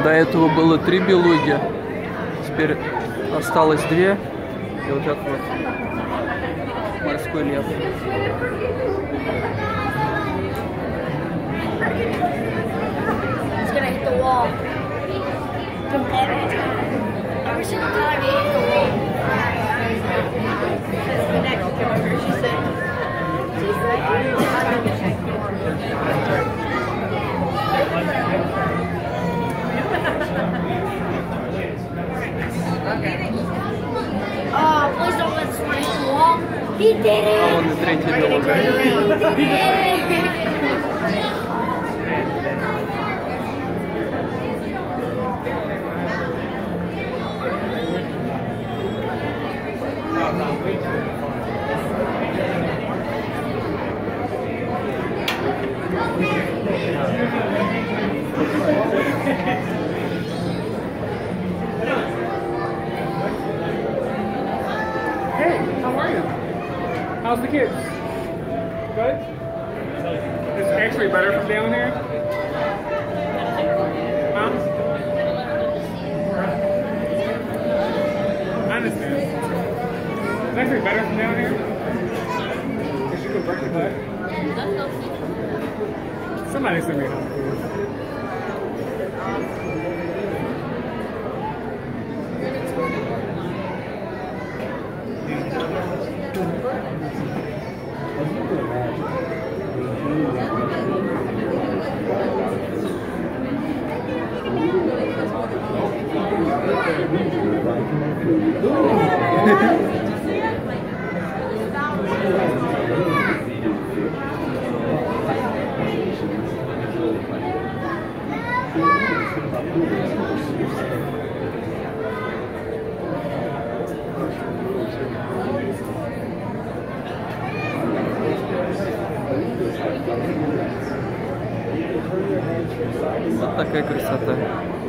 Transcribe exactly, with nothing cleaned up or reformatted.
До этого было три белуги, теперь осталось две. И вот этот вот морской лев. Oh, please don't let this one hit the wall. He did it! А вон и третий белуга. Hey, how are you? How's the kids? Good? It's actually better from down here? Huh? I understand. It's actually better from down here? Did you go break the leg? Somebody send me home. Вот такая красота.